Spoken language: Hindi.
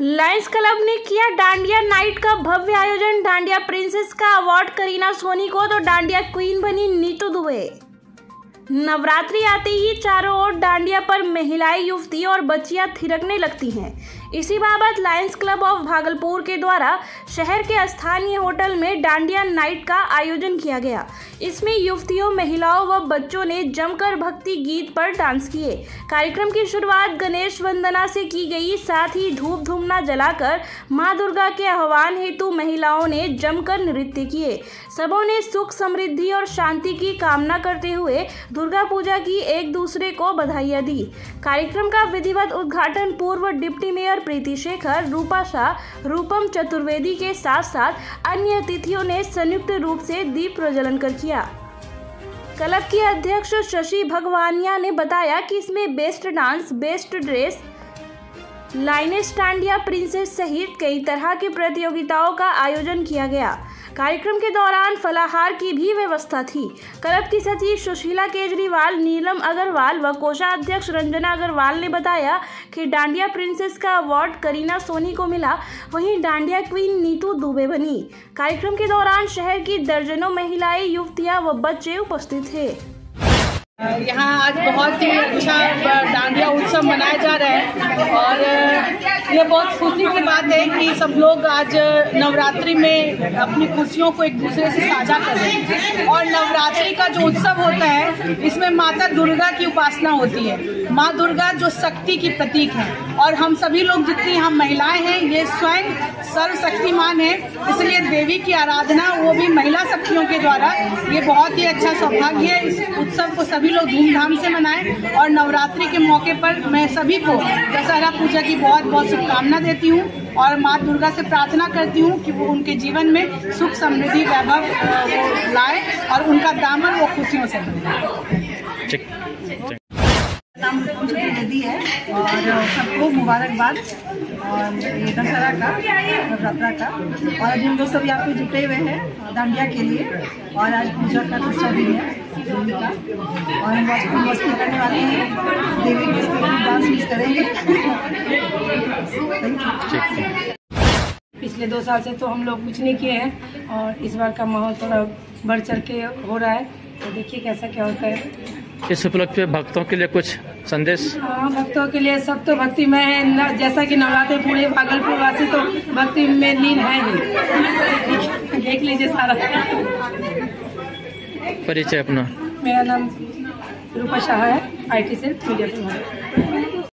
लायंस क्लब ने किया डांडिया नाइट का भव्य आयोजन। डांडिया प्रिंसेस का अवार्ड करीना सोनी को तो डांडिया क्वीन बनी नीतू दुबे। नवरात्रि आते ही चारों ओर डांडिया पर महिलाएं, युवती और बच्चियां थिरकने लगती हैं। इसी बाबत लायंस क्लब ऑफ भागलपुर के द्वारा शहर के स्थानीय होटल में डांडिया नाइट का आयोजन किया गया। इसमें युवतियों, महिलाओं व बच्चों ने जमकर भक्ति गीत पर डांस किए। कार्यक्रम की शुरुआत गणेश वंदना से की गई। साथ ही धूप धूमना जलाकर मां दुर्गा के आह्वान हेतु महिलाओं ने जमकर नृत्य किए। सबों ने सुख, समृद्धि और शांति की कामना करते हुए दुर्गा पूजा की एक दूसरे को बधाइयां दी। कार्यक्रम का विधिवत उद्घाटन पूर्व डिप्टी मेयर प्रीति शेखर, रूपा शाह, रूपम चतुर्वेदी के साथ साथ अन्य अतिथियों ने संयुक्त रूप से दीप प्रज्वलन कर किया। क्लब की अध्यक्ष शशि भगवानिया ने बताया कि इसमें best dance, best dress, Lions dandiya princess सहित कई तरह की प्रतियोगिताओं का आयोजन किया गया। कार्यक्रम के दौरान फलाहार की भी व्यवस्था थी। क्लब की सचिव सुशीला केजरीवाल, नीलम अग्रवाल व कोषाध्यक्ष रंजना अग्रवाल ने बताया कि डांडिया प्रिंसेस का अवार्ड करीना सोनी को मिला, वहीं डांडिया क्वीन नीतू दुबे बनी। कार्यक्रम के दौरान शहर की दर्जनों महिलाएं, युवतियां व बच्चे उपस्थित थे। यहाँ आज बहुत ही अच्छा डांडिया उत्सव मनाया जा रहा है और ये बहुत खुशी की बात है कि सब लोग आज नवरात्रि में अपनी खुशियों को एक दूसरे से साझा कर रहे हैं। और नवरात्रि का जो उत्सव होता है, इसमें माता दुर्गा की उपासना होती है। माँ दुर्गा जो शक्ति की प्रतीक है और हम सभी लोग जितनी हम महिलाएं हैं, ये स्वयं सर्वशक्तिमान है। इसलिए देवी की आराधना, वो भी महिला शक्तियों के द्वारा, ये बहुत ही अच्छा सौभाग्य है। इस उत्सव को सभी लोग धूमधाम से मनाएं और नवरात्रि के मौके पर मैं सभी को दशहरा पूजा की बहुत बहुत शुभकामना देती हूँ और माँ दुर्गा से प्रार्थना करती हूँ कि वो उनके जीवन में सुख, समृद्धि, वैभव वो लाए और उनका दामन वो खुशियों से भरे। नाम नदी है और सबको मुबारकबाद और ये दशहरा का, नवरात्रा का। और जिन लोग सब यहाँ पे जुटे हुए हैं डांडिया के लिए, और आज पूजा का दूसरा दिन है देवी का, और हम मस्ती करने वाले हैं, देवी के डांस मिस करेंगे। पिछले 2 साल से तो हम लोग कुछ नहीं किए हैं और इस बार का माहौल थोड़ा बढ़ चढ़ के हो रहा है, तो देखिए कैसा क्या होता है। इस उपलक्ष्य में भक्तों के लिए कुछ संदेश? हाँ, भक्तों के लिए सब तो भक्ति में है। जैसा कि नवरात्रि पूरे भागलपुर वासी तो भक्ति में लीन है ही। देख लीजिए सारा। परिचय अपना? मेरा नाम रूपा शाह है, IT से मीडिया।